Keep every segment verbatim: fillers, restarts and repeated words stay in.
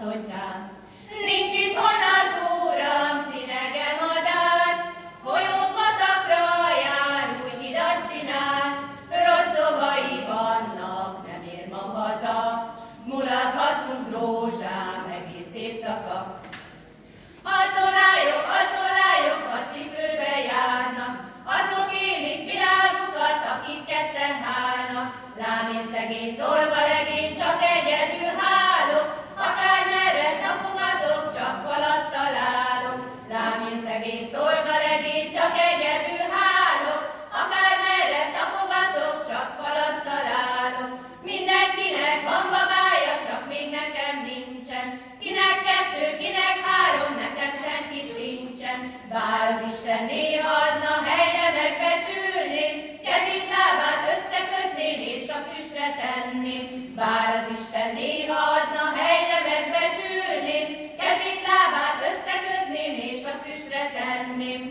asszonykám. Nincs itthon az úram, cinege madár, folyópatakra jár, új hidat csinál, rossz dolgai vannak, nem ér ma haza, mulathatunk rózsám egész éjszaka. Azolályok, azolályok, ha cipőbe járnak, azok élik világukat, akik ketten hálnak. Lám én szegény szolgaregény, csak egyedül hálok, akármerre tapogatok, csak falat találok. Lám én szegény szolgaregény, csak egyedül hálok, akármerre tapogatok, csak falat találok. Mindenkinek van babája, csak még nekem nincsen, kinek kettő, kinek három, nekem senki sincsen. Bár az Isten néha adna, helyre megbecsülném, kezét, lábát összekötném, és a füstre tenném. Bár az Isten néha adna, helyre megbecsülném, kezét, lábát összekötném, és a füstre tenném.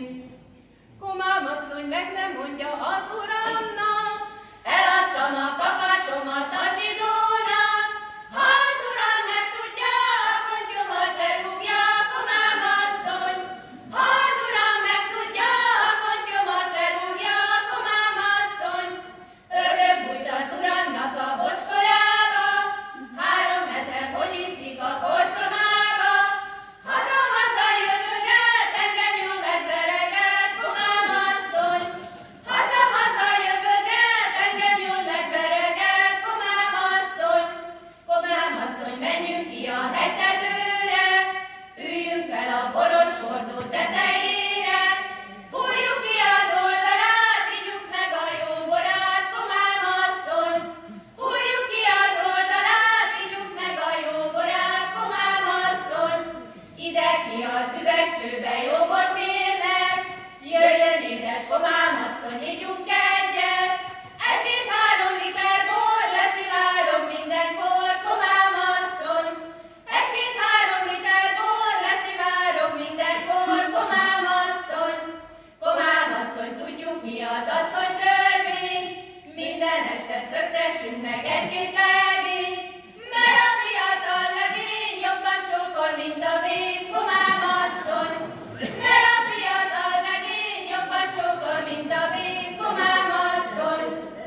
Komám asszony meg nem mondja az uramnak, eladtam a kakasomat a zsidónak. Ha az uram meg tudja, kontyomat elrúgja, komám asszony. Ha az uram meg tudja, kontyomat elrúgja, komám asszony. Ördög bújt az uramnak a bocskorába, három hete, hogy iszik a korcsomába. Haza-haza jövöget, engem jól megvereget, komám asszony. Haza-haza jövöget, engem jól megvereget, komám asszony. Komám asszony, menjünk ki a hegytetőre, üljünk fel a boros hordó tetejére. Fúrjuk ki az oldalát, igyuk meg a jó borát, komám asszony. Fúrjuk ki az oldalát, igyuk meg a jó borát, komám asszony. Ide ki az üvegcsőbe jó bort mérnek, jöjjön édes komám asszony, igyunk egyet. Egy-két-három liter bor, leszivárog mindenkor, komám asszony. Egy-két-három liter bor, leszivárog mindenkor, komám asszony. Komám asszony, tudjuk mi az asszony törvény, minden este szöktessünk meg egy-két legény, mert a fiatal legény jobban csókol, mint a vén, komám asszony. Mert a fiatal legény jobban csókol, mint a vén, komám asszony.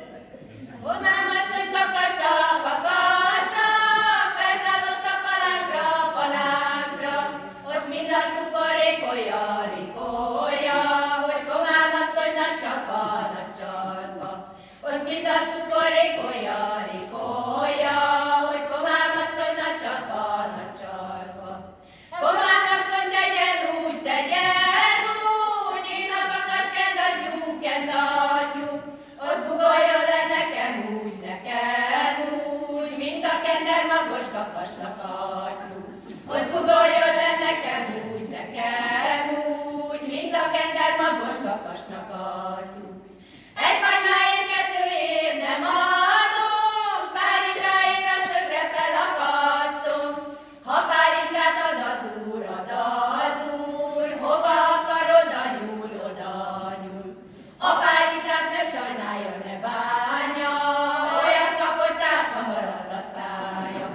Komám asszony, kakasa, kakasa, felszállott a palánkra, palánkra, hozd mindazt kukorékolja, rikolja, hogy komám asszony nagy csapa, nagy csarpa. Hozd mindazt kukorékolja, rikolja, hogy komám asszony nagy csapa, nagy csarpa. Komám asszony, tegyen úgy, tegyen úgy, én a kakas kend adjuk, kend adjuk. Az bugoljon le nekem úgy, nekem úgy, mint a kender magos kakasnak adjuk. Az bugoljon le nekem úgy, nekem úgy, mint a kender magos kakasnak adjuk. Egy hagymáért, kettőért nem adom, pálinkáért a szögre felakasztom. Ha pálinkát ad az úr, ad az úr, hova akarod, a nyúl, oda nyúl. A pálinkát ne sajnálja, ne bánja, olyat kap, hogy tálka marad a szája.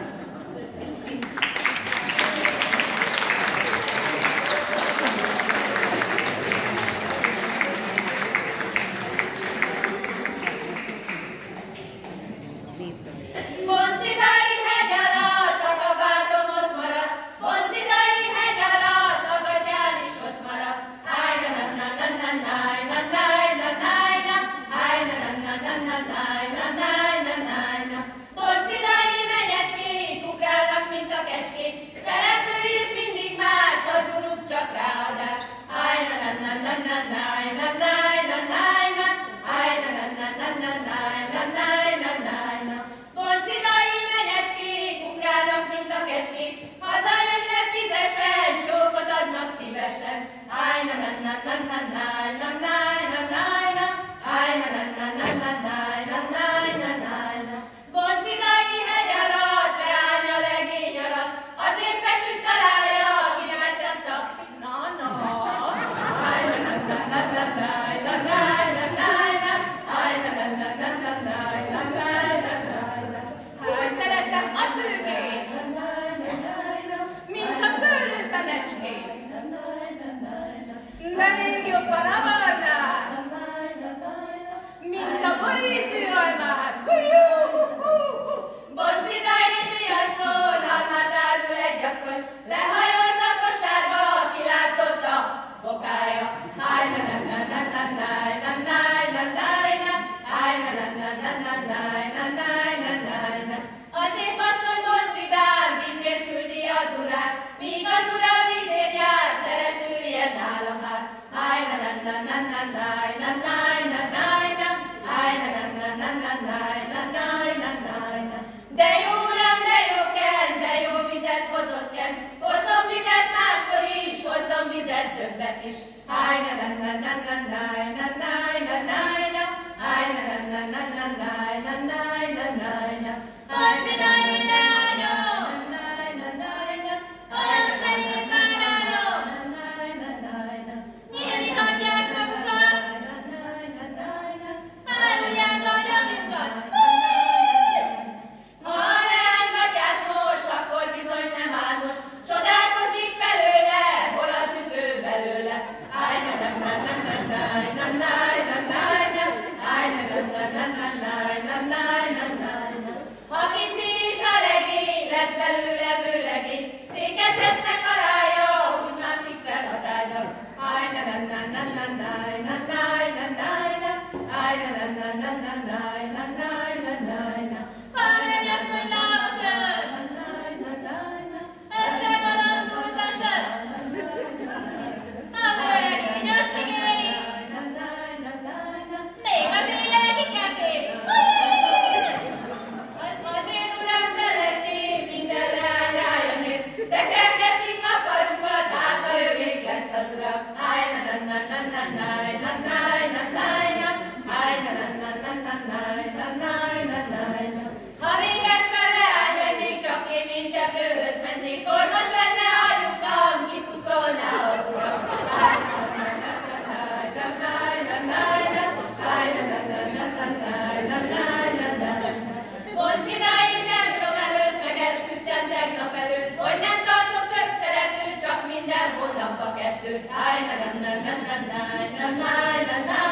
Boncidai hegy alatt, a kabátom ott maradt, Boncidai hegy alatt, a gatyám is ott maradt. Áj, na na na na na náj, na náj, na náj, na, áj, na na na na na náj, na náj, na náj, na. Boncidai menyecskék, ugrálnak, mint a kecskék, szeretőjük mindig más, az uruk csak ráadás. Áj, na na na na na náj, na náj, na náj, na, áj, na na na na na náj, na náj, na náj, na. Boncidai menyecskék, ugrálnak, mint a kecskék, hazajönnek vizesen, csókot adnak szívesen. Áj, na na na na na náj, na náj, na náj, na, áj, na na na na na náj, na náj, na náj, na. Boncidai hegy alatt, leány a legény alatt, azért feküdt találja, királycát a na na. Áj, na na na na na náj, na náj, na náj, na, áj, na na na na na náj, na náj, na náj, na. Úgy szeretem a szőkét. Na náj, na náj, na. Ha még egyszer leányadnék, csak én még seprőhöz mennék, orvos lenne anyukám, kipucolná az uram. Pont idáig nem tudom előtt, megesküdtem tegnap előtt, hogy nem tartok több szeretőt, csak minden hónapba kettőt. Áj, na, na, na, na, na, na, na, na, na.